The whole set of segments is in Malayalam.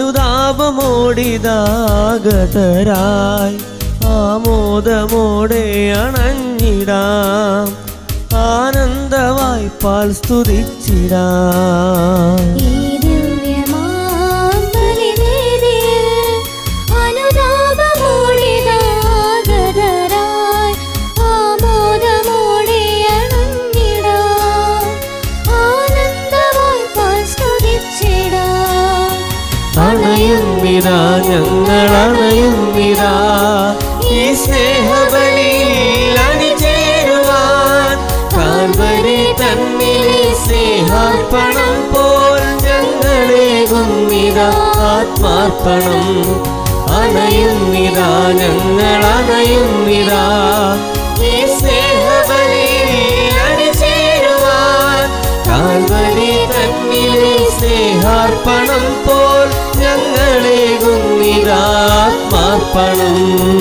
അനുതാപമോടിതാഗതരായി ആമോദമോടെ അണഞ്ഞിടാം, ആനന്ദമായി പാൽ സ്തുതിച്ചിടാം. അണയുന്നിതാ ഞങ്ങൾ അണയുന്നിതാ ഈ സ്നേഹബലിയിൽ അണിചേരുവാൻ. കാൽവരി തന്നിലെ സ്നേഹാർപ്പണം പോൽ ഞങ്ങളേകുന്നിതാ ആത്മാർപ്പണം. അണയുന്നിതാ ഞങ്ങൾ അണയുന്നിതാ ഈ സ്നേഹബലിയിൽ അണിചേരുവാൻ. കാൽവരി തന്നിലെ സ്നേഹാർപ്പണം പോൽ ഞങ്ങളേകുന്നിതാ ആത്മാർപ്പണം.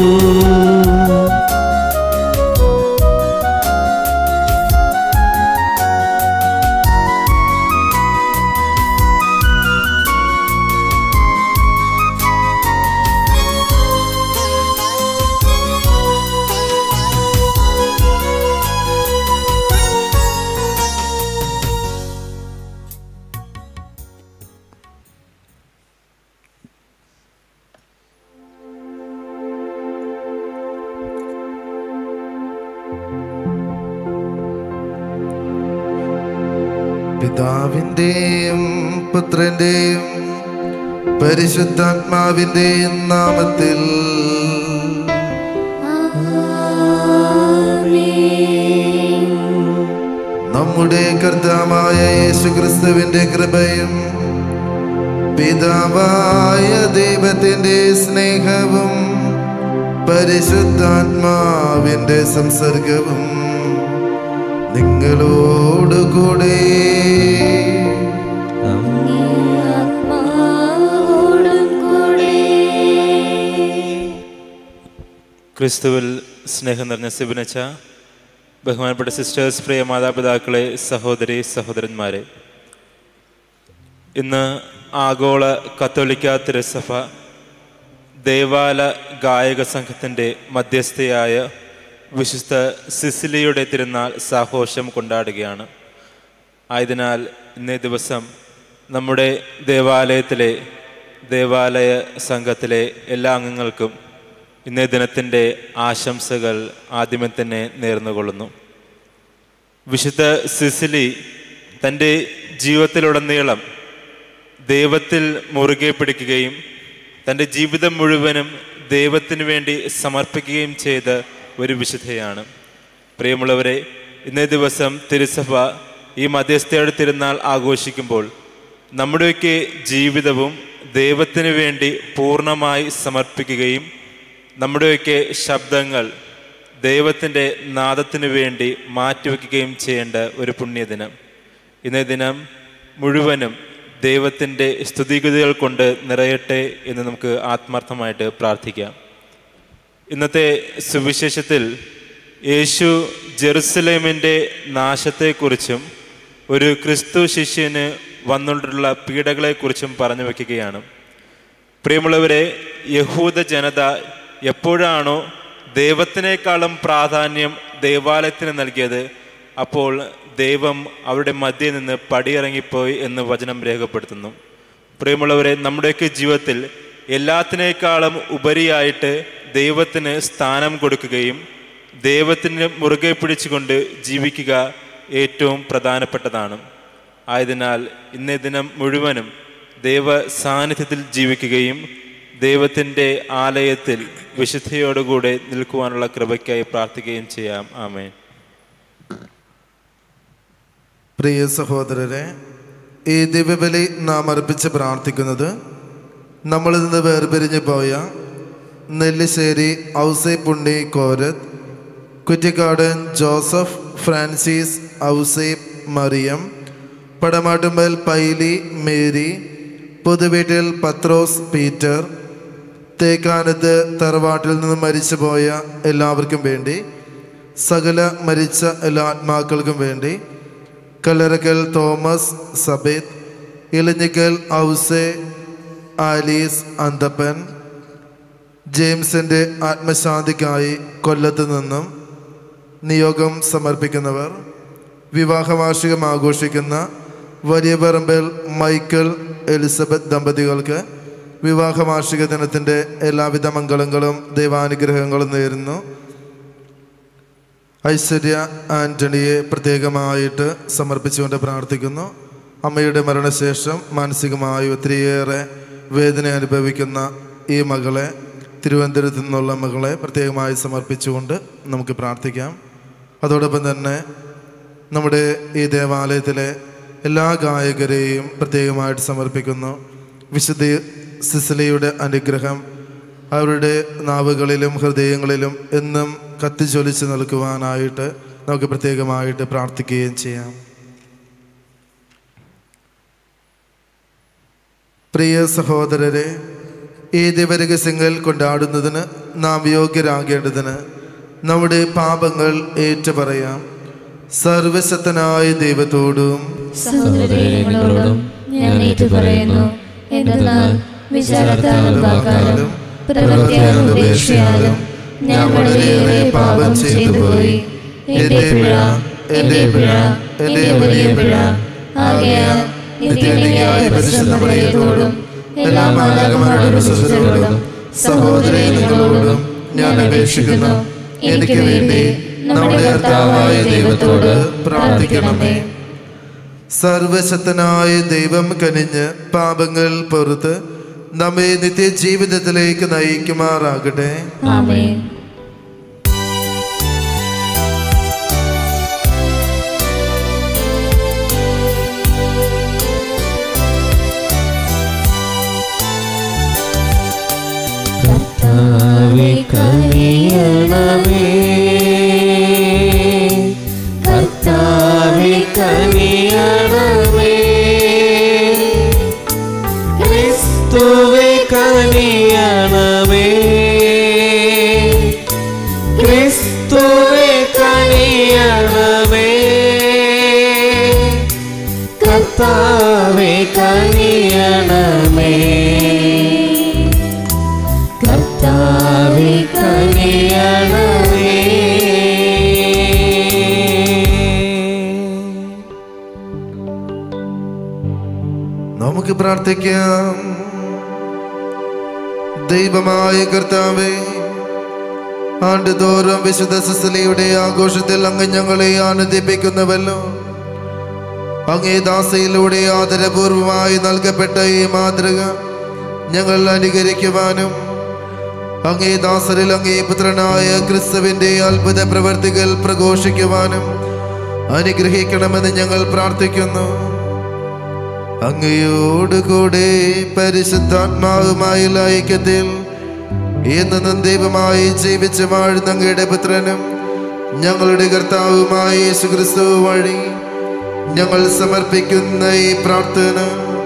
പിതാവിന്റെയും പുത്രന്റെയും പരിശുദ്ധാത്മാവിന്റെയും നാമത്തിൽ നമ്മുടെ കർത്താവായ യേശുക്രിസ്തുവിന്റെ കൃപയും പിതാവായ ദൈവത്തിന്റെ സ്നേഹവും പരിശുദ്ധാത്മാവിന്റെ സംസർഗവും നിങ്ങളോടുകൂടെ. ക്രിസ്തുവിൽ സ്നേഹം നിറഞ്ഞ സിബിനച്ച, ബഹുമാനപ്പെട്ട സിസ്റ്റേഴ്സ്, പ്രിയ മാതാപിതാക്കളെ, സഹോദരി സഹോദരന്മാരെ, ഇന്ന് ആഗോള കത്തോലിക്ക തിരുസഭ ദേവാല ഗായക സംഘത്തിൻ്റെ മധ്യസ്ഥയായ വിശുദ്ധ സിസിലിയുടെ തിരുനാൾ സാഘോഷം കൊണ്ടാടുകയാണ്. ആയതിനാൽ ഇന്നേ ദിവസം നമ്മുടെ ദേവാലയത്തിലെ ദേവാലയ സംഘത്തിലെ എല്ലാ അംഗങ്ങൾക്കും ഇന്നേ ദിനത്തിൻ്റെ ആശംസകൾ ആദ്യമേ തന്നെ നേർന്നുകൊള്ളുന്നു. വിശുദ്ധ സിസിലി തൻ്റെ ജീവിതത്തിലുടനീളം ദൈവത്തിൽ മുറുകെ പിടിക്കുകയും തൻ്റെ ജീവിതം മുഴുവനും ദൈവത്തിന് വേണ്ടി സമർപ്പിക്കുകയും ചെയ്ത ഒരു വിശുദ്ധയാണ്. പ്രിയമുള്ളവരെ, ഇന്നേ ദിവസം തിരുസഭ ഈ മധ്യസ്ഥയുടെ തിരുനാൾ ആഘോഷിക്കുമ്പോൾ നമ്മുടെയൊക്കെ ജീവിതവും ദൈവത്തിന് വേണ്ടി പൂർണ്ണമായി സമർപ്പിക്കുകയും നമ്മുടെയൊക്കെ ശബ്ദങ്ങൾ ദൈവത്തിൻ്റെ നാദത്തിന് വേണ്ടി മാറ്റിവെക്കുകയും ചെയ്യേണ്ട ഒരു പുണ്യദിനം. ഇന്നേ ദിനം മുഴുവനും ദൈവത്തിൻ്റെ സ്തുതിഗതികൾ കൊണ്ട് നിറയട്ടെ എന്ന് നമുക്ക് ആത്മാർത്ഥമായിട്ട് പ്രാർത്ഥിക്കാം. ഇന്നത്തെ സുവിശേഷത്തിൽ യേശു ജെറുസലേമിൻ്റെ നാശത്തെക്കുറിച്ചും ഒരു ക്രിസ്തു ശിഷ്യന് വന്നുകൊണ്ടുള്ള പീഡകളെക്കുറിച്ചും പറഞ്ഞു വയ്ക്കുകയാണ്. പ്രിയമുള്ളവരെ, യഹൂദ ജനത എപ്പോഴാണോ ദൈവത്തിനേക്കാളും പ്രാധാന്യം ദേവാലയത്തിന് നൽകിയത്, അപ്പോൾ ദൈവം അവരുടെ മധ്യേ നിന്ന് പടിയിറങ്ങിപ്പോയി എന്ന് വചനം രേഖപ്പെടുത്തുന്നു. പ്രിയമുള്ളവരെ, നമ്മുടെയൊക്കെ ജീവിതത്തിൽ എല്ലാത്തിനേക്കാളും ഉപരിയായിട്ട് ദൈവത്തിന് സ്ഥാനം കൊടുക്കുകയും ദൈവത്തിന് മുറുകെ പിടിച്ചുകൊണ്ട് ജീവിക്കുക ഏറ്റവും പ്രധാനപ്പെട്ടതാണ്. ആയതിനാൽ ഇന്നേ ദിനം മുഴുവനും ദൈവ സാന്നിധ്യത്തിൽ ജീവിക്കുകയും ദൈവത്തിൻ്റെ ആലയത്തിൽ വിശുദ്ധിയോടുകൂടെ നിൽക്കുവാനുള്ള കൃപയ്ക്കായി പ്രാർത്ഥിക്കുകയും ചെയ്യാം. ആമേൻ. പ്രിയ സഹോദരരെ, ഈ ദിവ്യബലി നാം അർപ്പിച്ച് പ്രാർത്ഥിക്കുന്നത് നമ്മളിൽ നിന്ന് വേർപിരിഞ്ഞു പോയ Nellissery Ouseppunni Korath, Kuttikkadan Joseph Francis Ouseppu Mariyam, Padamattumpal Paily Mary, Puthuveettil Pathros Peter, Thekkanath തറവാട്ടിൽ നിന്ന് മരിച്ചുപോയ എല്ലാവർക്കും വേണ്ടി, സകല മരിച്ച എല്ലാ ആത്മാക്കൾക്കും വേണ്ടി, കല്ലറക്കൽ തോമസ് സബേത്ത്, ഇലഞ്ഞിക്കൽ ഔസേ ആലീസ് അന്തപ്പൻ. ജെയിംസിൻ്റെ ആത്മശാന്തിക്കായി കൊല്ലത്ത് നിന്നും നിയോഗം സമർപ്പിക്കുന്നവർ, വിവാഹ വാർഷികം ആഘോഷിക്കുന്ന വലിയ പറമ്പിൽ മൈക്കിൾ എലിസബത്ത് ദമ്പതികൾക്ക് വിവാഹ വാർഷിക ദിനത്തിൻ്റെ എല്ലാവിധ മംഗളങ്ങളും ദൈവാനുഗ്രഹങ്ങളും നേരുന്നു. ഐശ്വര്യ ആൻ്റണിയെ പ്രത്യേകമായിട്ട് സമർപ്പിച്ചുകൊണ്ട് പ്രാർത്ഥിക്കുന്നു. അമ്മയുടെ മരണശേഷം മാനസികമായി ഒത്തിരിയേറെ വേദന അനുഭവിക്കുന്ന ഈ മകളെ, തിരുവനന്തപുരത്തു നിന്നുള്ള മകളെ പ്രത്യേകമായി സമർപ്പിച്ചുകൊണ്ട് നമുക്ക് പ്രാർത്ഥിക്കാം. അതോടൊപ്പം തന്നെ നമ്മുടെ ഈ ദേവാലയത്തിലെ എല്ലാ ഗായകരെയും പ്രത്യേകമായിട്ട് സമർപ്പിക്കുന്നു. വിശുദ്ധ സിസിലിയുടെ അനുഗ്രഹം അവരുടെ നാവുകളിലും ഹൃദയങ്ങളിലും എന്നും കത്തിജ്വലിച്ച് നിൽക്കുവാനായിട്ട് നമുക്ക് പ്രത്യേകമായിട്ട് പ്രാർത്ഥിക്കുകയും ചെയ്യാം. പ്രിയ സഹോദരരെ, ഈ ദിവരഹസ്യങ്ങൾ കൊണ്ടാടുന്നതിന് നാം യോഗ്യരാകേണ്ടതിന് നമ്മുടെ പാപങ്ങൾ ഏറ്റുപറയാം. സർവശക്തനായ ദൈവത്തോടും സഹോദരങ്ങളോടും ഞാൻ ഏറ്റുപറയുന്നു. എന്തെന്നാൽ വിചാരത്താലും വാക്കാലും പ്രവൃത്തിയാലും ഉപേക്ഷയാലും ഞാൻ വളരെയേറെ പാപം ചെയ്തുപോയി. എന്റെ പിഴ, എന്റെ പിഴ, എന്റെ വലിയ പിഴ. ആകയാൽ നിത്യനിധിയായ പരിശുദ്ധ മറിയത്തോടും എല്ലാ മാലാഖമാരുടെ വിശ്വസ്തരോടും സഹോദരങ്ങളോടും ഞാൻ അപേക്ഷിക്കുന്നു. എനിക്ക് വേണ്ടി നമ്മുടെ കർത്താവായ ദൈവത്തോട് പ്രാർത്ഥിക്കണമേ. സർവശക്തനായ ദൈവം കനിഞ്ഞ് പാപങ്ങൾ പൊറുത്ത് നമ്മെ നിത്യജീവിതത്തിലേക്ക് നയിക്കുമാറാകട്ടെ. ആമേൻ. കർത്താവേ കനിയണമേ, കർത്താവേ കനിയണമേ, ക്രിസ്തുവേ കനിയണമേ, ക്രിസ്തുവേ കനിയണമേ, കർത്താവേ കനിയണമേ, കർത്താവേ കനിയണമേ. നമുക്ക് പ്രാർത്ഥിക്കാം. ദൈവമായ കർത്താവേ, ആണ്ടുതോറും വിശുദ്ധ സിസിലിയുടെ ആഘോഷത്തിൽ അങ്ങ് ഞങ്ങളെ ആനന്ദിപ്പിക്കുന്നുവല്ലോ. അങ്ങേ ദാസയിലൂടെ ആദരപൂർവമായി നൽകപ്പെട്ട ഈ മാതൃക ഞങ്ങൾ അനുകരിക്കുവാനും അങ്ങേ ദാസരിൽ അങ്ങേ പുത്രനായ ക്രിസ്തുവിന്റെ അത്ഭുത പ്രവർത്തികൾ പ്രഘോഷിക്കുവാനും അനുഗ്രഹിക്കണമെന്ന് ഞങ്ങൾ പ്രാർത്ഥിക്കുന്നു. അങ്ങയോടുകൂടെ പരിശുദ്ധാത്മാവുമായി ഐക്യത്തിൽ എന്നും ദൈവമായി ജീവിച്ച് വാഴുന്ന അങ്ങയുടെ പുത്രനും ഞങ്ങളുടെ കർത്താവുമായ യേശുക്രിസ്തു വഴി ഞങ്ങൾ സമർപ്പിക്കുന്ന ഈ പ്രാർത്ഥന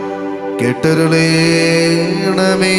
കേട്ടരുളേണമേ.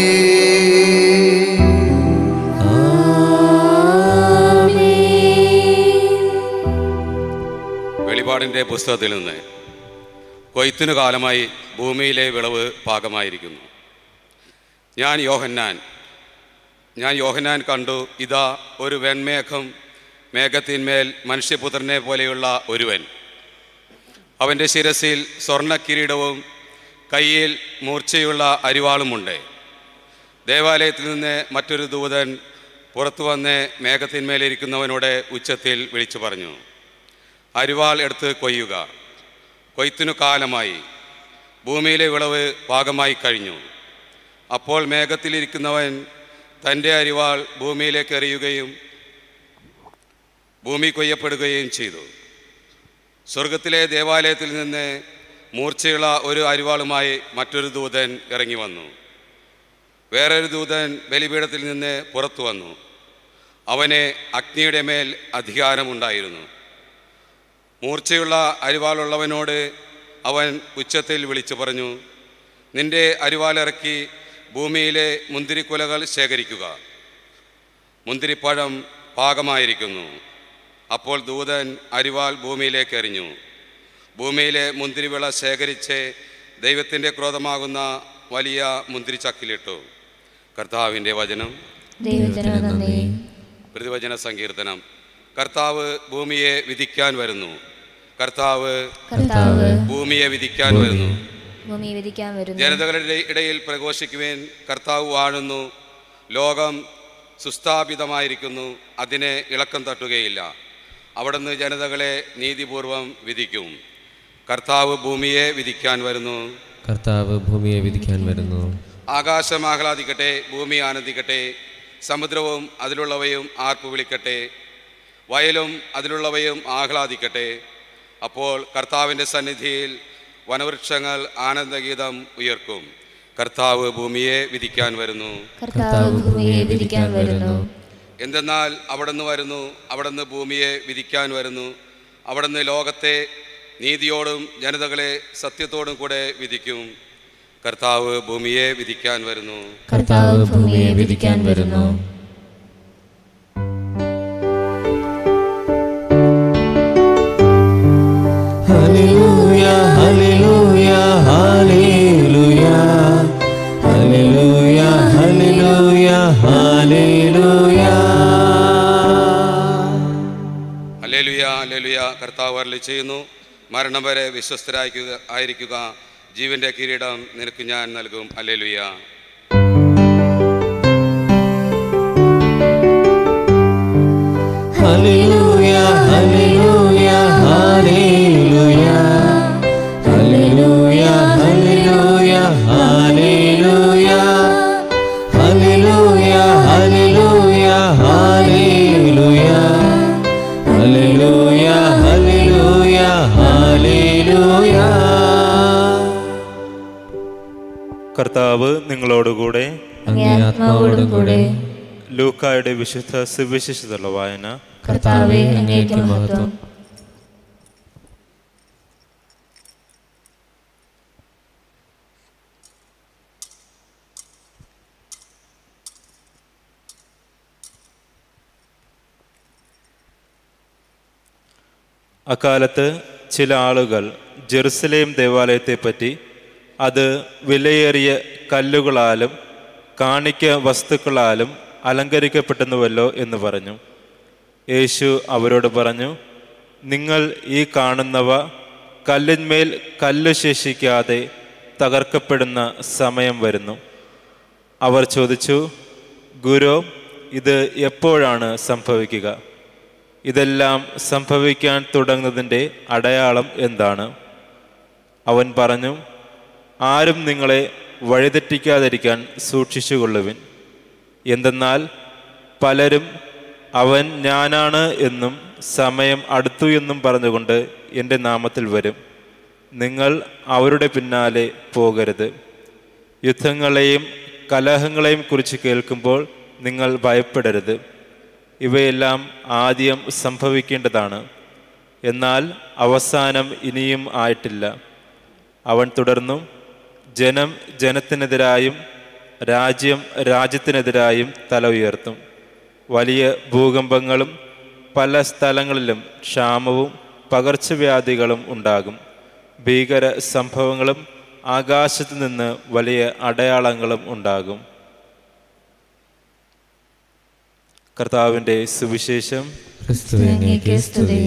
വെളിപാടിൻ്റെ പുസ്തകത്തിൽ നിന്ന് കൊയ്ത്തിനു കാലമായി ഭൂമിയിലെ വിളവ് പാകമായിരിക്കുന്നു. ഞാൻ യോഹന്നാൻ കണ്ടു, ഇതാ ഒരു വെൺമേഘം, മേഘത്തിന്മേൽ മനുഷ്യപുത്രനെ പോലെയുള്ള ഒരുവൻ. അവൻ്റെ ശിരസിൽ സ്വർണ്ണ കിരീടവും കയ്യിൽ മൂർച്ചയുള്ള അരിവാളുമുണ്ട്. ദേവാലയത്തിൽ നിന്ന് മറ്റൊരു ദൂതൻ പുറത്തു വന്ന് മേഘത്തിന്മേലിരിക്കുന്നവനോട് ഉച്ചത്തിൽ വിളിച്ചു പറഞ്ഞു, അരിവാൾ എടുത്ത് കൊയ്യുക, കൊയ്ത്തിനു കാലമായി, ഭൂമിയിലെ വിളവ് പാകമായി കഴിഞ്ഞു. അപ്പോൾ മേഘത്തിലിരിക്കുന്നവൻ തൻ്റെ അരിവാൾ ഭൂമിയിലേക്ക് എറിയുകയും ഭൂമി കൊയ്യപ്പെടുകയും ചെയ്തു. സ്വർഗത്തിലെ ദേവാലയത്തിൽ നിന്ന് മൂർച്ചയുള്ള ഒരു അരിവാളുമായി മറ്റൊരു ദൂതൻ ഇറങ്ങി വന്നു. വേറൊരു ദൂതൻ ബലിപീഠത്തിൽ നിന്ന് പുറത്തു വന്നു. അവന് അഗ്നിയുടെ മേൽ അധികാരമുണ്ടായിരുന്നു. മൂർച്ചയുള്ള അരിവാളുള്ളവനോട് അവൻ ഉച്ചത്തിൽ വിളിച്ചു പറഞ്ഞു, നിന്റെ അരിവാളിറക്കി ഭൂമിയിലെ മുന്തിരിക്കുലകൾ ശേഖരിക്കുക, മുന്തിരിപ്പഴം പാകമായിരിക്കുന്നു. അപ്പോൾ ദൂതൻ അരിവാൾ ഭൂമിയിലേക്ക് എറിഞ്ഞു. ഭൂമിയിലെ മുന്തിരിവിള ശേഖരിച്ച് ദൈവത്തിൻ്റെ ക്രോധമാകുന്ന വലിയ മുന്തിരിച്ചക്കിലിട്ടു. കർത്താവിൻ്റെ വചനം. പ്രതിവചന സങ്കീർത്തനം. കർത്താവ് ഭൂമിയെ വിധിക്കാൻ വരുന്നു. കർത്താവ് ഭൂമിയെ വിധിക്കാൻ വരുന്നു. ജനതകളുടെ ഇടയിൽ പ്രഘോഷിക്കുവാൻ കർത്താവ് വാഴുന്നു. ലോകം സുസ്ഥാപിതമായിരിക്കുന്നു, അതിനെ ഇളക്കം തട്ടുകയില്ല. അവിടുന്ന് ജനതകളെ നീതിപൂർവം വിധിക്കും. കർത്താവ് ഭൂമിയെ വിധിക്കാൻ വരുന്നു. കർത്താവ് ഭൂമിയെ വിധിക്കാൻ വരുന്നു. ആകാശം ആഹ്ലാദിക്കട്ടെ, ഭൂമി ആനന്ദിക്കട്ടെ, സമുദ്രവും അതിലുള്ളവയും ആർപ്പ് വിളിക്കട്ടെ, വയലും അതിലുള്ളവയും ആഹ്ലാദിക്കട്ടെ. അപ്പോൾ കർത്താവിൻ്റെ സന്നിധിയിൽ വനവൃക്ഷങ്ങൾ ആനന്ദഗീതം ഉയർക്കും. കർത്താവ് ഭൂമിയെ വിധിക്കാൻ വരുന്നു. എന്തെന്നാൽ അവിടുന്ന് വരുന്നു, അവിടുന്ന് ഭൂമിയെ വിധിക്കാൻ വരുന്നു. അവിടുന്ന് ലോകത്തെ നീതിയോടും ജനതകളെ സത്യത്തോടും കൂടെ വിധിക്കും. കർത്താവ് ഭൂമിയെ വിധിക്കാൻ വരുന്നു. കർത്താവ് ഭൂമിയെ വിധിക്കാൻ വരുന്നു. ഹല്ലേലൂയ ഹല്ലേലൂയ ഹല്ലേലൂയ ഹല്ലേലൂയ ഹല്ലേലൂയ ഹല്ലേലൂയ ഹല്ലേലൂയ ഹല്ലേലൂയ. കർത്താവ് അരുളി ചെയ്യുന്നു, മരണം വരെ വിശ്വസ്തരായിരിക്കുക, ജീവന്റെ കിരീടം നിനക്ക് ഞാൻ നൽകും. ഹല്ലേലൂയ. ഹല്ലേലൂയ ഹല്ലേലൂയ ഹല്ലേലൂയ ഹല്ലേലൂയ ഹല്ലേലൂയ ഹല്ലേലൂയ ഹല്ലേലൂയ ഹല്ലേലൂയ ഹല്ലേലൂയ ഹല്ലേലൂയ ഹല്ലേലൂയ ഹല്ലേലൂയ. കർത്താവ് നിങ്ങളോടുകൂടെ, അങ്ങേ ആത്മാവോടും കൂടെ. ലൂക്കായുടെ വിശുദ്ധ സുവിശേഷത്തിലുള്ള വായന. കർത്താവേ, അങ്ങേക്ക് മഹത്വം. അക്കാലത്ത് ചില ആളുകൾ ജെറുസലേം ദേവാലയത്തെപ്പറ്റി അത് വിലയേറിയ കല്ലുകളാലും കാണിക്ക വസ്തുക്കളാലും അലങ്കരിക്കപ്പെട്ടുന്നുവല്ലോ എന്ന് പറഞ്ഞു. യേശു അവരോട് പറഞ്ഞു, നിങ്ങൾ ഈ കാണുന്നവ കല്ലിന്മേൽ കല്ല് ശേഷിക്കാതെ തകർക്കപ്പെടുന്ന സമയം വരുന്നു. അവർ ചോദിച്ചു, ഗുരു, ഇത് എപ്പോഴാണ് സംഭവിക്കുക? ഇതെല്ലാം സംഭവിക്കാൻ തുടങ്ങുന്നതിൻ്റെ അടയാളം എന്താണ്? അവൻ പറഞ്ഞു, ആരും നിങ്ങളെ വഴിതെറ്റിക്കാതിരിക്കാൻ സൂക്ഷിച്ചുകൊള്ളുവിൻ. എന്തെന്നാൽ പലരും അവൻ ഞാനാണ് എന്നും സമയം അടുത്തു എന്നും പറഞ്ഞുകൊണ്ട് എൻ്റെ നാമത്തിൽ വരും. നിങ്ങൾ അവരുടെ പിന്നാലെ പോകരുത്. യുദ്ധങ്ങളെയും കലഹങ്ങളെയും കുറിച്ച് കേൾക്കുമ്പോൾ നിങ്ങൾ ഭയപ്പെടരുത്. ഇവയെല്ലാം ആദ്യം സംഭവിക്കേണ്ടതാണ്, എന്നാൽ അവസാനം ഇനിയും ആയിട്ടില്ല. അവൻ തുടർന്നു, ജനം ജനത്തിനെതിരായും രാജ്യം രാജ്യത്തിനെതിരായും തല ഉയർത്തും. വലിയ ഭൂകമ്പങ്ങളും പല സ്ഥലങ്ങളിലും ക്ഷാമവും പകർച്ചവ്യാധികളും ഉണ്ടാകും. ഭീകര സംഭവങ്ങളും ആകാശത്തു നിന്ന് വലിയ അടയാളങ്ങളും ഉണ്ടാകും. കർത്താവിൻ്റെ സുവിശേഷം. ക്രിസ്തുവേ, അങ്ങേക്ക് സ്തുതി.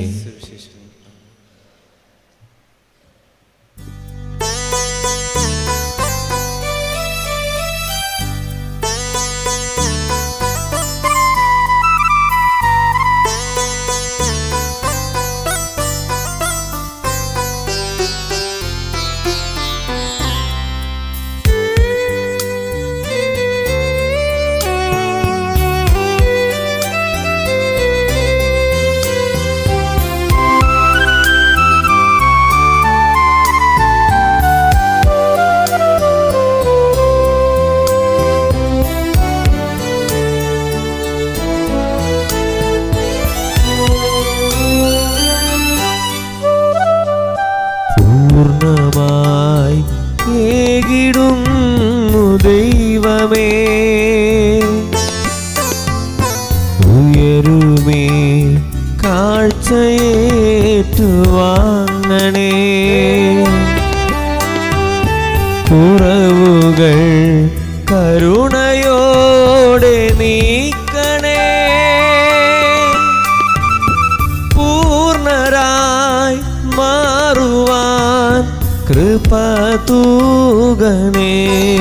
തൂകണേ.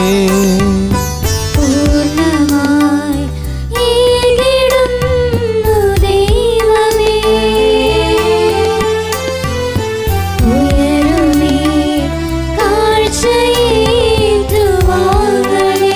പൂർണ്ണമായി ഏകിടുന്നു ദൈവമേ, ഉയരുമേ കാഴ്ചയേറ്റുവാങ്ങണേ.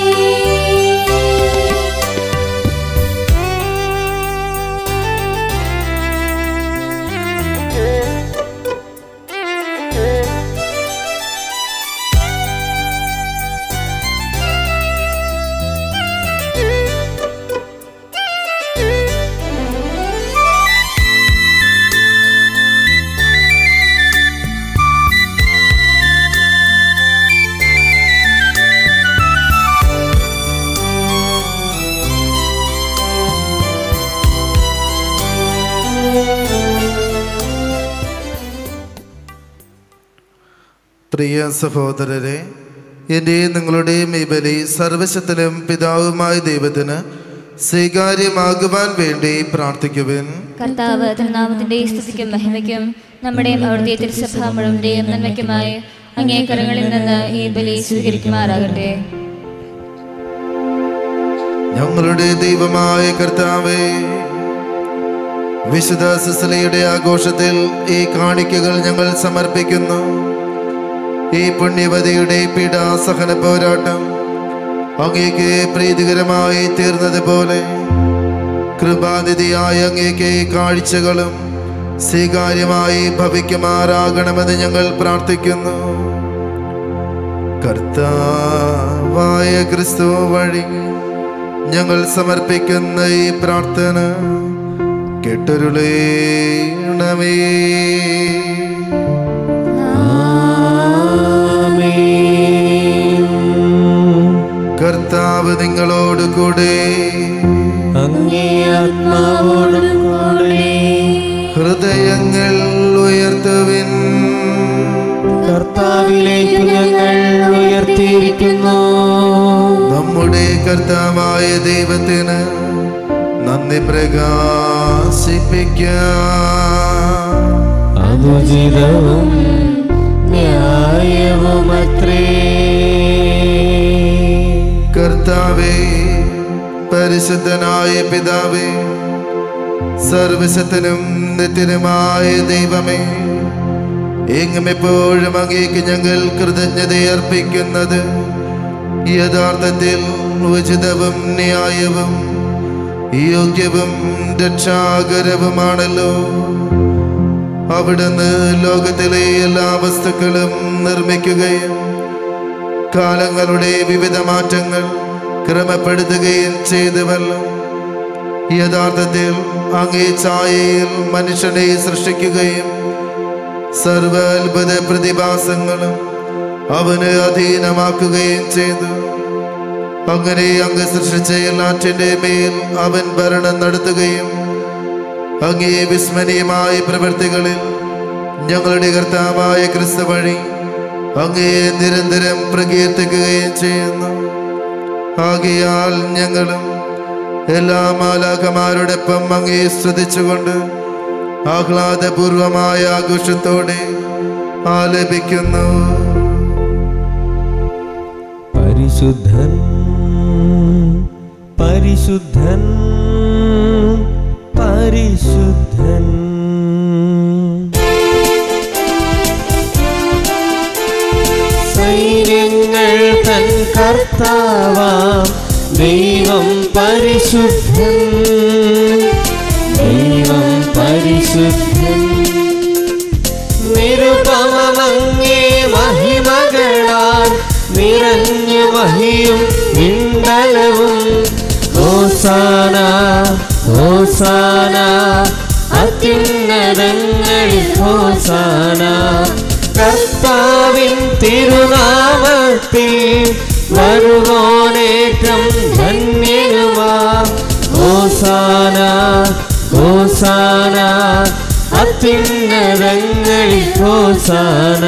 പ്രിയ സഹോദരരെ, എൻ്റെയും നിങ്ങളുടെയും ഈ ബലി സർവശക്തനും പിതാവുമായ ദൈവത്തിന് സ്വീകാര്യമാകുവാൻ വേണ്ടി പ്രാർത്ഥിക്കുവിൻ. കർത്താവ് തിരുനാമത്തിന്റെ സ്തുതിക്കും മഹിമയ്ക്കും നമ്മുടെയും അവിടുത്തെ തിരുസഭ മുഴുവന്റെയും നന്മയ്ക്കുമായി അങ്ങേ കരങ്ങളിൽ നിന്ന് ഈ ബലി സ്വീകരിക്കുമാറാകട്ടെ. ഞങ്ങളുടെ ദൈവമായ കർത്താവേ, വിശുദ്ധ സിസലയുടെ ആഘോഷത്തിൽ ഈ കാണിക്കകൾ ഞങ്ങൾ സമർപ്പിക്കുന്നു. ഈ പുണ്യവതിയുടെ പീഡാസഹന പോരാട്ടം അങ്ങേക്ക് പ്രീതികരമായി തീർന്നതുപോലെ കൃപാനിധിയായ അങ്ങേക്ക് കാഴ്ചകളും സ്വീകാര്യമായി ഭവിക്കുമാറാകണമെന്ന് ഞങ്ങൾ പ്രാർത്ഥിക്കുന്നു. കർത്താവായ ക്രിസ്തു വഴി ഞങ്ങൾ സമർപ്പിക്കുന്ന ഈ പ്രാർത്ഥന കേട്ടരുളേണമേ. കർത്താവ് നിങ്ങളോട് കൂടെ, അങ്ങേ ആത്മാവോടും കൂടെ. ഹൃദയങ്ങൾ ഉയർത്തുവിൻ. കർത്താവിലേക്ക് ഞങ്ങൾ ഉയർത്തിയിരിക്കുന്നു. നമ്മുടെ കർത്താവായ ദൈവത്തിന് നന്ദി പ്രകാശിപ്പിക്കാം. അതുചിതവും ന്യായവുമത്രേ. കർത്താവേ, പരിശുദ്ധനായ പിതാവേ, സർവശക്തനും നിത്യനുമായ ദൈവമേ, എങ്ങും എപ്പോഴും അങ്ങേക്ക് ഞങ്ങൾ കൃതജ്ഞത അർപ്പിക്കുന്നത് യഥാർത്ഥത്തിൽ ഉചിതവും ന്യായവും യോഗ്യവും രക്ഷാകരവുമാണല്ലോ. അവിടുന്ന് ലോകത്തിലെ എല്ലാ വസ്തുക്കളും നിർമ്മിക്കുകയും കാലങ്ങളുടെ വിവിധ മാറ്റങ്ങൾ ക്രമപ്പെടുത്തുകയും ചെയ്തുവല്ലോ. യഥാർത്ഥത്തിൽ അങ്ങേ ഛായയിൽ മനുഷ്യനെ സൃഷ്ടിക്കുകയും സർവ അത്ഭുത പ്രതിഭാസങ്ങളും അവന് അധീനമാക്കുകയും ചെയ്തു. അങ്ങനെ അങ്ങ് സൃഷ്ടിച്ച എല്ലാറ്റിൻ്റെ മേൽ അവൻ ഭരണം നടത്തുകയും അങ്ങേ വിസ്മരണീയമായ പ്രവൃത്തികളിൽ ഞങ്ങളുടെ കർത്താവായ ക്രിസ്തു വഴി അങ്ങേ നിരന്തരം പ്രകീർത്തിക്കുകയും ചെയ്യുന്നു. ആകയാൽ ഞങ്ങളും എല്ലാ മാലാഖമാരോടൊപ്പം അങ്ങേ സ്തുതിച്ചുകൊണ്ട് ആഹ്ലാദപൂർവമായ ആഘോഷത്തോടെ ആലപിക്കുന്നു. പരിശുദ്ധൻ പരിശുദ്ധൻ പരിശുദ്ധൻ. സൈന്യങ്ങൾ തൻ കർത്താവാം ദൈവം പരിശുദ്ധൻ. ദൈവം പരിശുദ്ധൻ. നിരുപമങ്ങേ മഹിമകളാൽ നിറഞ്ഞു മഹിയും വിണ്ടലവും. ഹോസാന ഹോസാന അത്യുന്നതങ്ങളിൽ ഹോസാന. കർത്താവിൻ തിരുനാമത്തിൽ വരുവോനേറ്റം ധന്യനുമാ. ഹോസാന ഹോസാന അത്യുന്നതങ്ങളിൽ ഹോസാന.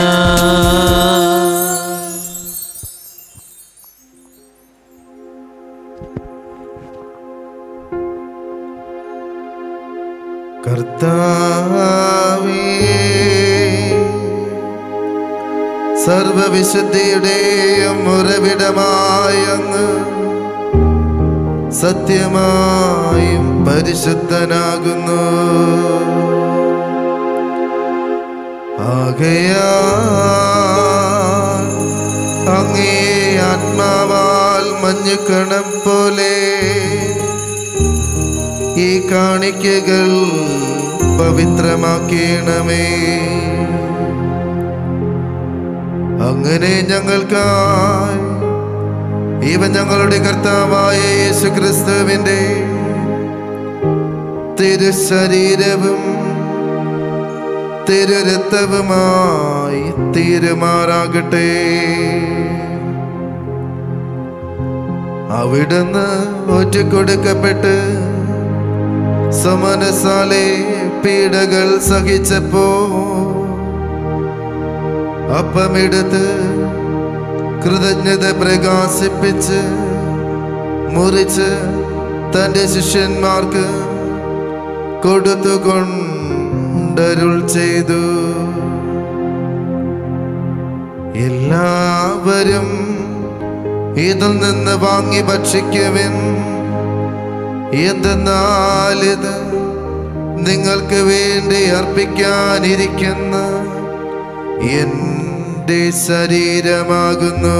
കർത്താവേ, സർവവിശുദ്ധിയുടെയും ഉറവിടമായ അങ്ങ് സത്യമായും പരിശുദ്ധനാകുന്നു. ആകയാൽ അങ്ങേ ആത്മാവാൽ മഞ്ഞുകണം പോലെ ഈ കാണിക്കകൾ പവിത്രമാക്കണമേ. അങ്ങനെ ഞങ്ങൾക്കായി ഇവൻ ഞങ്ങളുടെ കർത്താവായ യേശുക്രിസ്തുവിന്റെ തിരുശരീരവും തിരുരക്തവുമായി തീരുമാറാകട്ടെ. അവിടുന്ന് ഒറ്റുകൊടുക്കപ്പെട്ട് സമനസാലെ പീഡകൾ സഹിച്ചപ്പോ അപ്പമെടുത്ത് കൃതജ്ഞത പ്രകാശിപ്പിച്ച് മുറിച്ച് തൻ്റെ ശിഷ്യന്മാർക്ക് കൊടുത്തുകൊണ്ടരുൾ ചെയ്തു. എല്ലാവരും ഇതിൽ നിന്ന് വാങ്ങി ഭക്ഷിക്കുവിൻ. എന്തെന്നാൽ ഇത് നിങ്ങൾക്ക് വേണ്ടി അർപ്പിക്കാനിരിക്കുന്ന എൻ്റെ ശരീരമാകുന്നു.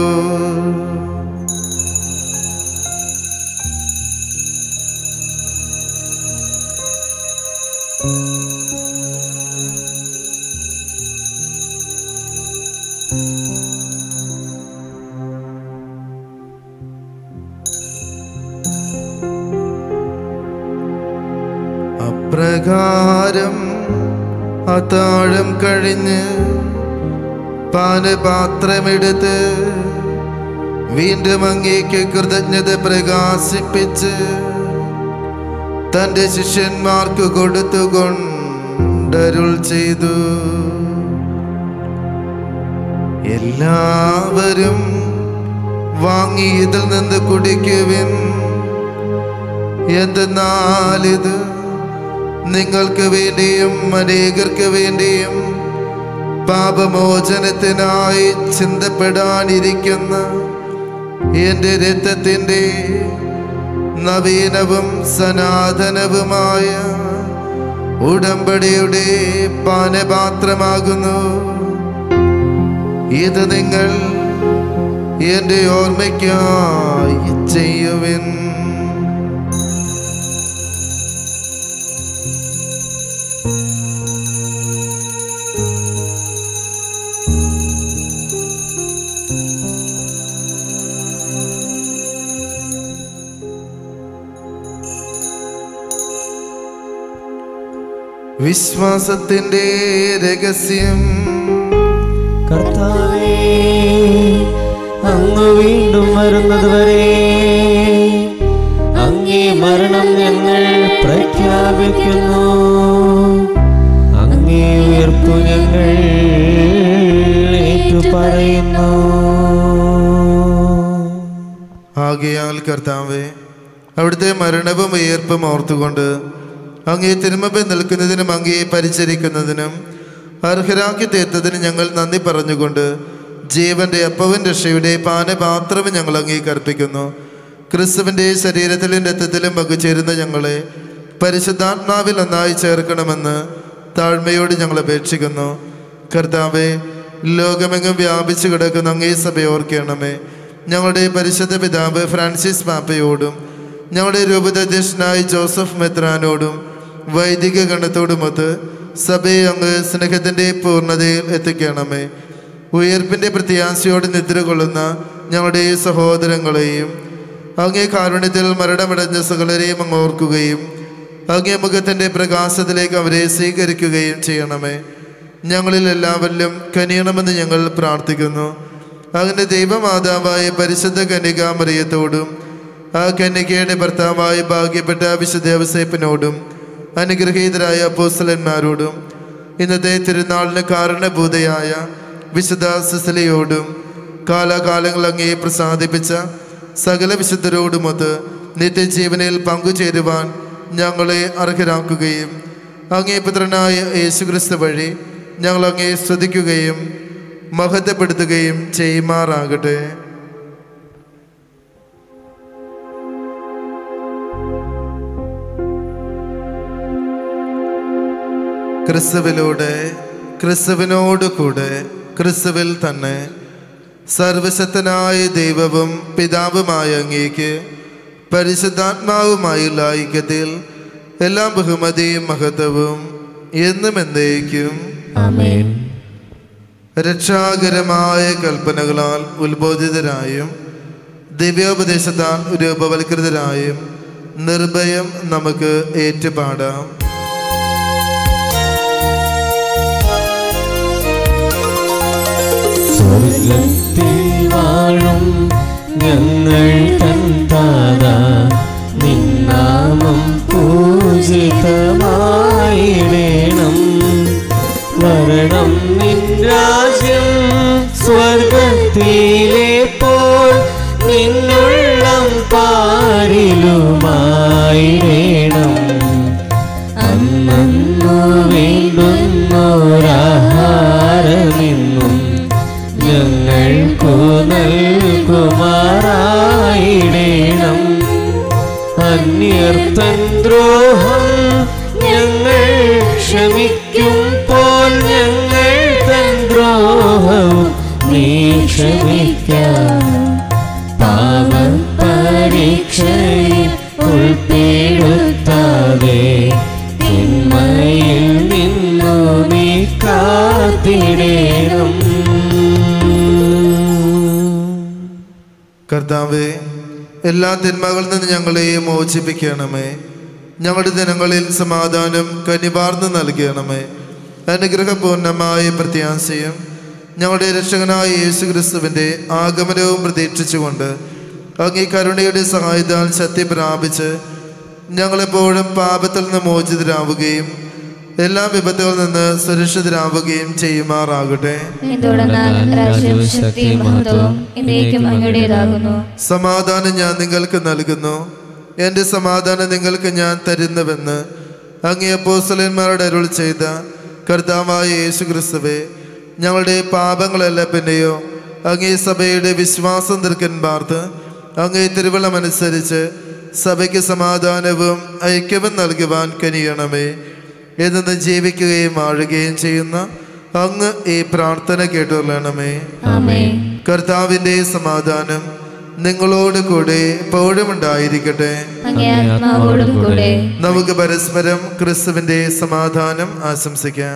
അപ്രകാരം അത്താഴം കഴിഞ്ഞ് പാനപാത്രമെടുത്ത് വീണ്ടും അങ്ങേക്ക് കൃതജ്ഞത പ്രകാശിപ്പിച്ച് തൻ്റെ ശിഷ്യന്മാർക്ക് കൊടുത്തുകൊണ്ടരുൾ ചെയ്തു. എല്ലാവരും വാങ്ങി ഇതിൽ നിന്ന് കുടിക്കുവിൻ. എന്തെന്നാൽ ഇത് നിങ്ങൾക്ക് വേണ്ടിയും അനേകർക്ക് വേണ്ടിയും പാപമോചനത്തിനായി ചിന്തപ്പെടാനിരിക്കുന്ന എൻ്റെ രക്തത്തിൻ്റെ നവീനവും സനാതനവുമായ ഉടമ്പടിയുടെ പാനപാത്രമാകുന്നു. ഇത് നിങ്ങൾ എൻ്റെ ഓർമ്മയ്ക്കായി ചെയ്യുവിൻ. വിശ്വാസത്തിന്റെ രഹസ്യം. കർത്താവേ, അങ്ങ് വീണ്ടും വരുന്നതുവരെ അങ്ങേ മരണം ഞങ്ങൾ പ്രഖ്യാപിക്കുന്നു. അങ്ങേ ഉയർപ്പു ഞങ്ങൾ ഏറ്റുപറയുന്നു. ആകയാൽ കർത്താവേ, അവിടുത്തെ മരണവും ഉയർപ്പും ഓർത്തുകൊണ്ട് അങ്ങേ തിരുമുമ്പിൽ നിൽക്കുന്നതിനും അങ്ങയെ പരിചരിക്കുന്നതിനും അർഹരാക്കി തീർത്തതിന് ഞങ്ങൾ നന്ദി പറഞ്ഞുകൊണ്ട് ജീവന്റെ അപ്പവും രക്ഷയുടെ പാനപാത്രവും ഞങ്ങൾ അങ്ങേക്ക് അർപ്പിക്കുന്നു. ക്രിസ്തുവിൻ്റെ ശരീരത്തിലും രക്തത്തിലും പങ്കുചേരുന്ന ഞങ്ങളെ പരിശുദ്ധാത്മാവിൽ ഒന്നായി ചേർക്കണമെന്ന് താഴ്മയോട് ഞങ്ങൾ അപേക്ഷിക്കുന്നു. കർത്താവെ, ലോകമെങ്ങും വ്യാപിച്ചു കിടക്കുന്ന അങ്ങേ സഭയെ ഓർക്കണമേ. ഞങ്ങളുടെ പരിശുദ്ധ പിതാവ് ഫ്രാൻസിസ് പാപ്പയോടും ഞങ്ങളുടെ രൂപതാധ്യക്ഷനായ ജോസഫ് മെത്രാനോടും വൈദിക ഗണത്തോടുമൊത്ത് സഭയെ അങ്ങ് സ്നേഹത്തിൻ്റെ പൂർണ്ണതയിൽ എത്തിക്കണമേ. ഉയർപ്പിൻ്റെ പ്രത്യാശയോട് നിദ്ര കൊള്ളുന്ന ഞങ്ങളുടെ സഹോദരങ്ങളെയും അങ്ങേ കാരുണ്യത്തിൽ മരണമടഞ്ഞ സകലരെയും അങ്ങ് ഓർക്കുകയും അങ്ങേ മുഖത്തിൻ്റെ പ്രകാശത്തിലേക്ക് അവരെ സ്വീകരിക്കുകയും ചെയ്യണമേ. ഞങ്ങളിൽ എല്ലാവരിലും കനിയണമെന്ന് ഞങ്ങൾ പ്രാർത്ഥിക്കുന്നു. അങ്ങനെ ദൈവമാതാവായ പരിശുദ്ധ കന്യകാമറിയത്തോടും ആ കന്യകയുടെ ഭർത്താവായ ഭാഗ്യപ്പെട്ട വിശുദ്ധ ഔസേപ്പിനോടും അനുഗ്രഹീതരായ അപ്പോസ്തലന്മാരോടും ഇന്നത്തെ തിരുനാളിന് കാരണഭൂതയായ വിശുദ്ധ സിസിലിയോടും കാലാകാലങ്ങൾ അങ്ങേ പ്രസാദിപ്പിച്ച സകല വിശുദ്ധരോടുമൊത്ത് നിത്യജീവനിൽ പങ്കുചേരുവാൻ ഞങ്ങളെ അർഹരാക്കുകയും അങ്ങേ പുത്രനായ യേശുക്രിസ്തു വഴി ഞങ്ങൾ അങ്ങേ സ്തുതിക്കുകയും മഹത്വപ്പെടുത്തുകയും ചെയ്യുമാറാകട്ടെ. ക്രിസ്തുവിലൂടെ, ക്രിസ്തുവിനോട് കൂടെ, ക്രിസ്തുവിൽ തന്നെ സർവശക്തനായ ദൈവവും പിതാവുമായ അങ്ങേക്ക് പരിശുദ്ധാത്മാവുമായുള്ള ഐക്യത്തിൽ എല്ലാ ബഹുമതിയും മഹത്വവും എന്നും എന്നേക്കും ആമേൻ. രക്ഷാകരമായ കൽപ്പനകളാൽ ഉത്ബോധിതരായും ദിവ്യോപദേശത്താൽ രൂപവൽകൃതരായും നിർഭയം നമുക്ക് ഏറ്റുപാടാം. സ്വർഗ്ഗത്തിൽ വാഴും ഞങ്ങൾ തൻ താതാ, നിൻ നാമം പൂജിതമായിടേണം. വരണം നിൻ രാജ്യം സ്വർഗ്ഗത്തിലെ പോൽ നിന്നുള്ളം പാരിലുമായിടേണം. അന്നു വേണ്ടുന്നോരാഹാരമെന്നും ഞങ്ങൾക്കു നൽകുമാറായിടേണം. അന്യർത്തൻ ദ്രോഹം ഞങ്ങൾ ക്ഷമിക്കും പോൽ ഞങ്ങൾ തൻ ദ്രോഹവും നീ ക്ഷമിക്കാം. പാപപരീക്ഷയിൽ ഉൾപ്പെടുത്താതെ തിന്മയിൽ നിന്നു നീ കാത്തിടേണം. കർത്താവേ, എല്ലാ തിന്മകളിൽ നിന്ന് ഞങ്ങളെ മോചിപ്പിക്കണമേ. ഞങ്ങളുടെ ദിനങ്ങളിൽ സമാധാനം കനിവാർന്ന് നൽകണമേ. അനുഗ്രഹപൂർണമായ പ്രത്യാശയും ഞങ്ങളുടെ രക്ഷകനായ യേശു ക്രിസ്തുവിൻ്റെ ആഗമനവും പ്രതീക്ഷിച്ചുകൊണ്ട് അങ്ങേ കരുണയുടെ സഹായത്താൽ ശക്തി പ്രാപിച്ച് ഞങ്ങളെപ്പോഴും പാപത്തിൽ നിന്ന് മോചിതരാവുകയും എല്ലാ വിപത്തുകളിൽ നിന്ന് സുരക്ഷിതരാവുകയും ചെയ്യുമാറാകട്ടെ. സമാധാനം ഞാൻ നിങ്ങൾക്ക് നൽകുന്നു, എൻ്റെ സമാധാനം നിങ്ങൾക്ക് ഞാൻ തരുന്നുവെന്ന് അങ്ങേ അപ്പോസ്തലന്മാരോട് അരുൾ ചെയ്ത കർത്താവായ യേശു ക്രിസ്തുവേ, ഞങ്ങളുടെ പാപങ്ങളല്ല പിന്നെയോ അങ്ങേ സഭയുടെ വിശ്വാസം തീർക്കൻ പാർത്ത് അങ്ങേ തിരുവള്ളമനുസരിച്ച് സഭയ്ക്ക് സമാധാനവും ഐക്യവും നൽകുവാൻ കനിയണമേ. എന്നും ജീവിക്കുകയും വാഴുകയും ചെയ്യുന്ന അങ്ങ് ഈ പ്രാർത്ഥന കേട്ടുകൊള്ളണമേ. കർത്താവിൻ്റെ സമാധാനം നിങ്ങളോട് കൂടെ എപ്പോഴും ഉണ്ടായിരിക്കട്ടെ. നമുക്ക് പരസ്പരം ക്രിസ്തുവിൻ്റെ സമാധാനം ആശംസിക്കാം.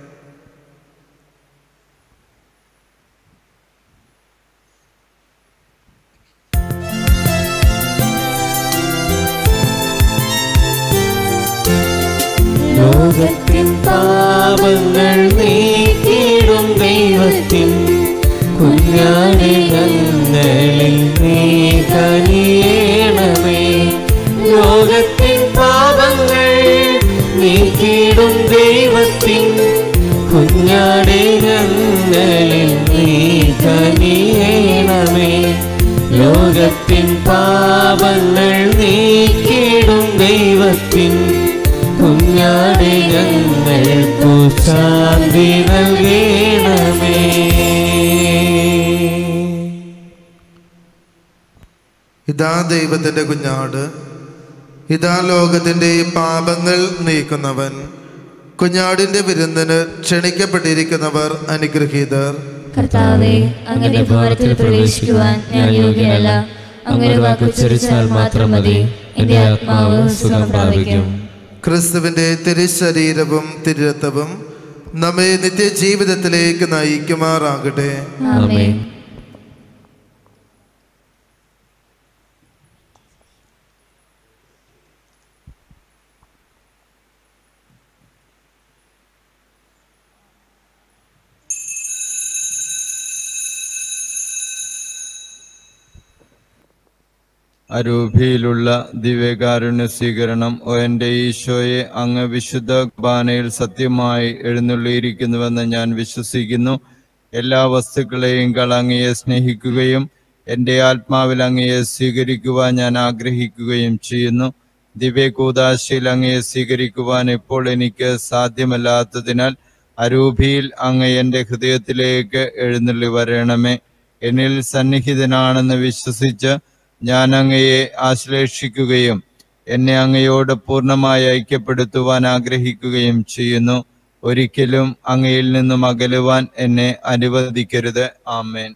ലോകത്തിൻ പാപങ്ങൾ നീക്കിടും ദൈവത്തിൻ കുഞ്ഞാടെ ഞങ്ങളിൽ നീ കനിയണമേ. ലോകത്തിൻ പാപങ്ങൾ നീക്കിടും ദൈവത്തിൻ കുഞ്ഞാടെ ഞങ്ങളിൽ നീ കനിയണമേ. ലോകത്തിൻ പാപങ്ങൾ നീക്കിടും ദൈവത്തിൻ കുഞ്ഞാടെ ഞങ്ങൾക്കു ശാന്തി നൽകണമേ. ഇതാ ദൈവത്തിൻ്റെ കുഞ്ഞാട്, ഇതാ ലോകത്തിൻ്റെ പാപങ്ങൾ നീക്കുന്നവൻ. കുഞ്ഞാടിന്റെ വിരുന്നിന് ക്ഷണിക്കപ്പെട്ടിരിക്കുന്നവർ അനുഗ്രഹീതർ. കർത്താവേ, അങ്ങയുടെ ഭവനത്തിൽ പ്രവേശിക്കുവാൻ ഞാൻ യോഗ്യനല്ല. അങ്ങയുടെ വാക്കുച്ചരിച്ചാൽ മാത്രം മതി, എന്റെ ആത്മാവ് സുഖം പ്രാപിക്കും. ക്രിസ്തുവിന്റെ തിരുശരീരവും തിരുരക്തവും നമ്മെ നിത്യജീവിതത്തിലേക്ക് നയിക്കുമാറാകട്ടെ. ആമേൻ. അരൂപിയിലുള്ള ദിവ്യകാരുണ്യ സ്വീകരണം. ഓ എൻ്റെ ഈശോയെ, അങ്ങ് വിശുദ്ധ കുർബാനയിൽ സത്യമായി എഴുന്നള്ളിയിരിക്കുന്നുവെന്ന് ഞാൻ വിശ്വസിക്കുന്നു. എല്ലാ വസ്തുക്കളെയും അങ്ങയെ സ്നേഹിക്കുകയും എൻ്റെ ആത്മാവിൽ അങ്ങയെ സ്വീകരിക്കുവാൻ ഞാൻ ആഗ്രഹിക്കുകയും ചെയ്യുന്നു. ദിവ്യ കൂദാശയിൽ അങ്ങയെ സ്വീകരിക്കുവാൻ ഇപ്പോൾ എനിക്ക് സാധ്യമല്ലാത്തതിനാൽ അരൂപിയിൽ അങ്ങ് എൻ്റെ ഹൃദയത്തിലേക്ക് എഴുന്നള്ളി വരണമേ. എന്നിൽ സന്നിഹിതനാണെന്ന് വിശ്വസിച്ച് ഞാൻ അങ്ങയെ ആശ്ലേഷിക്കുകയും എന്നെ അങ്ങയോട് പൂർണ്ണമായി ഐക്യപ്പെടുത്തുവാൻ ആഗ്രഹിക്കുകയും ചെയ്യുന്നു. ഒരിക്കലും അങ്ങയിൽ നിന്നും അകലുവാൻ എന്നെ അനുവദിക്കരുത്. ആമേൻ.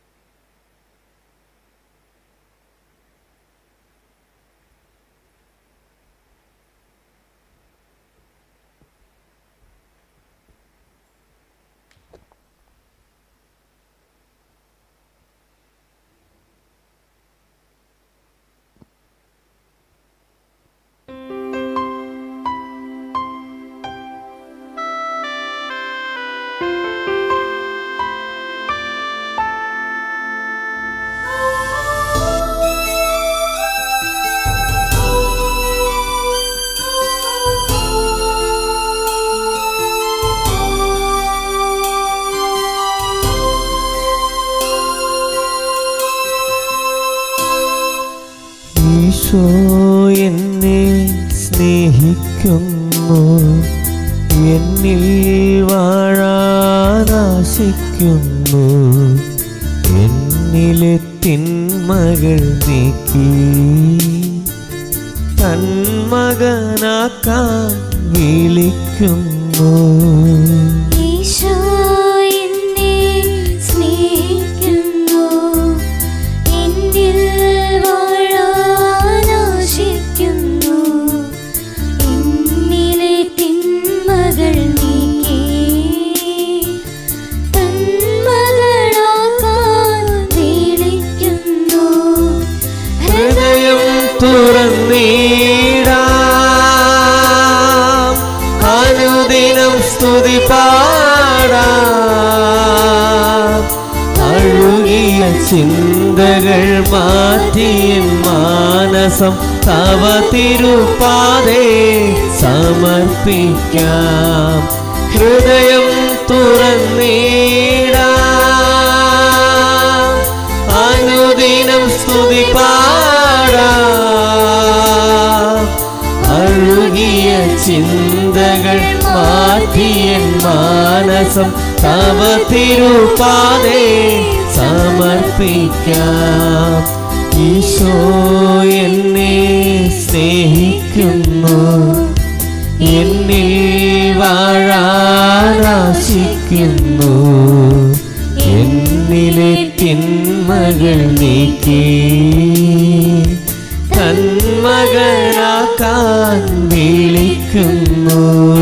ഈശോ എന്നെ സ്നേഹിക്കുന്നു, എന്നിൽ വാഴാനാശിക്കുന്നു. എന്നിലെ തിന്മകൾ നീക്കി തന്മകനാക്കാൻ വിളിക്കുന്നു. ഈശോ എന്നെ സ്നേഹിക്കുന്നു, എന്നിൽ വാഴാനാശിക്കുന്നു. എന്നിലെ തിന്മകൾ നീക്കി തന്മകനാക്കാൻ വിളിക്കുന്നു. ഹൃദയം തുറന്നിടാം, അനുദിനം സ്തുതി പാടാം. അഴുകിയ ചിന്തകൾ മാറ്റിയൻ മാനസം തവ തിരുപാദേ സമർപ്പിക്കാം. ഹൃദയം തുറന്നിടാം, അനുദിനം സ്തുതി പാടാം. അഴുകിയ ചിന്തകൾ മാറ്റിയൻ മാനസം തവ തിരുപാദേ സമർപ്പിക്കാം. ഈശോ എന്നെ സ്നേഹിക്കുന്നു, എന്നിൽ വാഴാനാശിക്കുന്നു. എന്നിലെ തിന്മകൾ നീക്കി തന്മകനാക്കാൻ വിളിക്കുന്നു.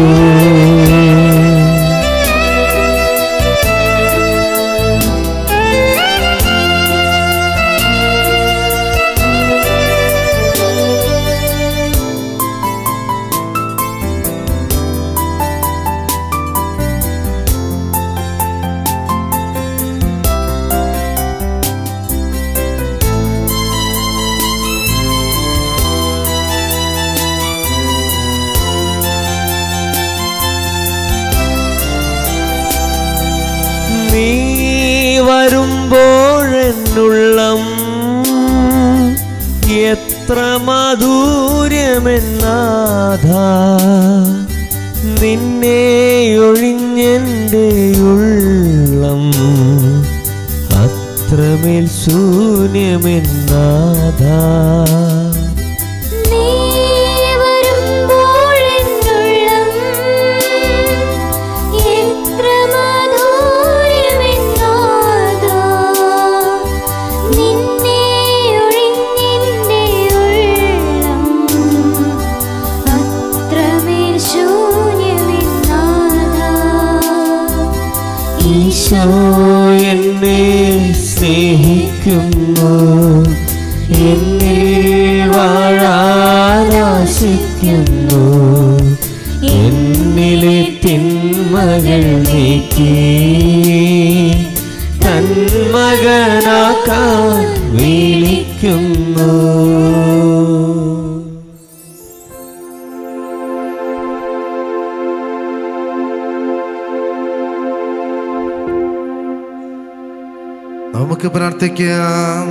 നീ വരുമ്പോഴെന്നുള്ളം എത്ര മാധുര്യമെന്നാഥ. നിന്നെ ഒഴിഞ്ഞെൻ്റെ ഉള്ളം അത്രമേൽ ശൂന്യമെന്നാഥ. ഈശോ എന്നെ സ്നേഹിക്കുന്നു, എന്നിൽ വാഴാനാശിക്കുന്നു. എന്നിലെ തിന്മകൾ നീക്കി തന്മകനാക്കാൻ വിളിക്കുന്നു. നമുക്ക് പ്രാർത്ഥിക്കാം.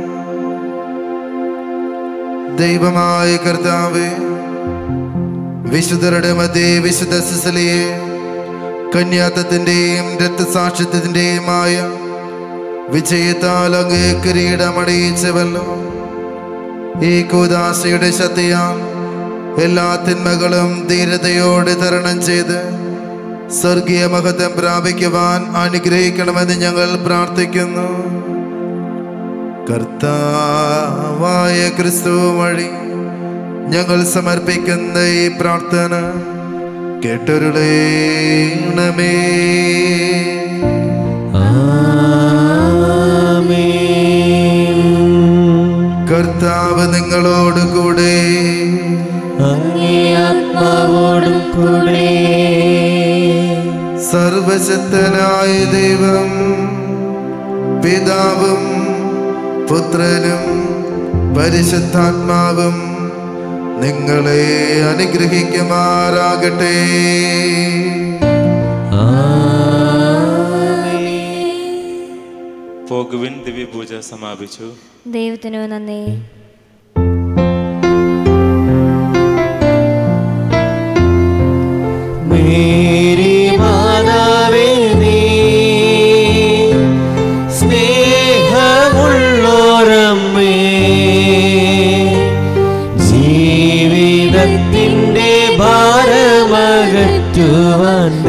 ദൈവമായ കർത്താവേ, വിശുദ്ധരുടെ മധ്യേ വിശുദ്ധ സിസലിയെ കന്യാത്വത്തിന്റെയും രക്തസാക്ഷിത്വത്തിന്റെയുമായ വിജയത്താൽ അങ്ങ് കിരീടമണിയിച്ചവല്ലോ. ഈ കൂദാശയുടെ ശക്തിയാൽ എല്ലാ തിന്മകളും ധീരതയോടെ തരണം ചെയ്ത് സ്വർഗീയ മഹത്വം പ്രാപിക്കുവാൻ അനുഗ്രഹിക്കണമെന്ന് ഞങ്ങൾ പ്രാർത്ഥിക്കുന്നു. കർത്താവായ ക്രിസ്തു വഴി ഞങ്ങൾ സമർപ്പിക്കുന്ന ഈ പ്രാർത്ഥന കേട്ടരുളേണമേ. കർത്താവ് നിങ്ങളോട് കൂടെ, അങ്ങേ ആത്മാവോടും കൂടെ. സർവശക്തനായ ദൈവം പിതാവും പുത്രനും പരിശുദ്ധാത്മാവും നിങ്ങളെ അനുഗ്രഹിക്കുമാറാകട്ടെ. പോകുവിൻ, ദിവ്യപൂജ സമാപിച്ചു. ദൈവത്തിനു നന്ദി. മേരി മാതാവേ നീ സ്നേഹമുള്ളോരമ്മേ, ജീവിതത്തിൻ്റെ ഭാരമകറ്റുവാൻ